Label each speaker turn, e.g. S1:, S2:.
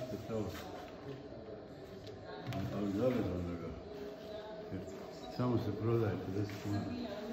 S1: ste to. Ali da li onoga? Jer samo se prodaje 50 kuna.